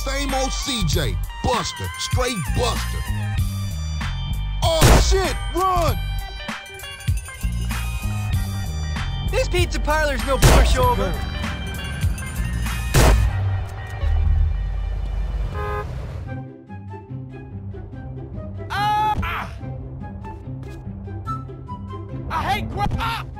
Same old CJ. Buster. Straight Buster. Oh, shit! Run! This pizza parlor's no pushover. I hate